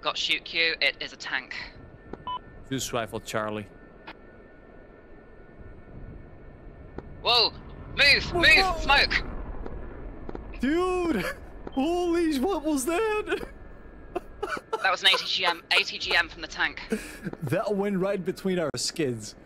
Got shoot Q. It is a tank. Fuse rifle Charlie. Whoa! Move! Whoa. Smoke! Dude! Holy, what was that? That was an ATGM from the tank. That went right between our skids.